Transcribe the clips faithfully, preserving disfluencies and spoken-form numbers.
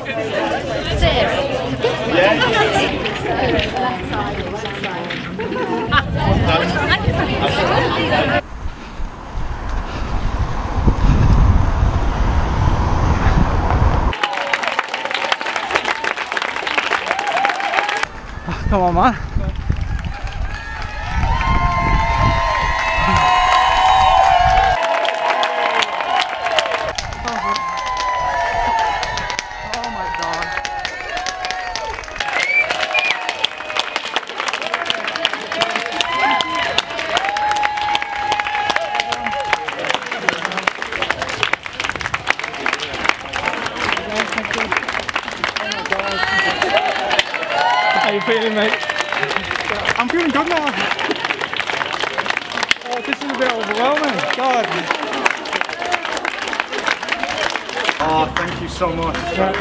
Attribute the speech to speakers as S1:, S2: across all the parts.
S1: Come on, man. How you feeling, mate?
S2: I'm feeling good now.
S1: Oh, this is a bit overwhelming. God.
S2: Oh, thank you so much.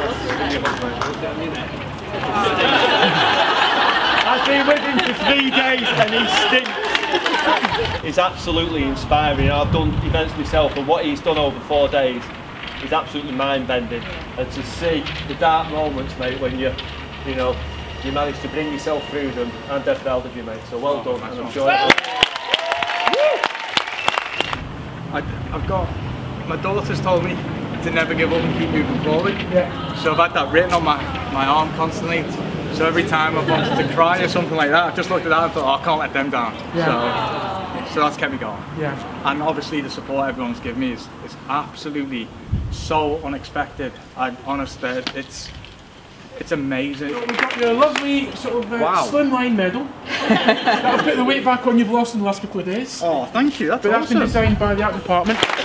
S2: I've been with him for three days and he stinks.
S3: It's absolutely inspiring. I've done events myself, and what he's done over four days is absolutely mind-bending. And to see the dark moments, mate, when you, you know, you managed to bring yourself through them, I'm definitely proud of you, mate. So well done, and I'm sure.
S2: I, I've got, my daughter's told me to never give up and keep moving forward. Yeah. So I've had that written on my, my arm constantly. So every time I've wanted to cry or something like that, I've just looked at that and thought, oh, I can't let them down. Yeah. So, so that's kept me going.
S1: Yeah.
S2: And obviously the support everyone's given me is, is absolutely so unexpected. I'm honest that it's it's amazing.
S4: We've got your lovely sort of uh,
S2: wow.
S4: slimline medal. That'll put the weight back on you've lost in the last couple of days.
S2: Oh, thank you. That's
S4: but that's
S2: awesome.
S4: been designed by the art department.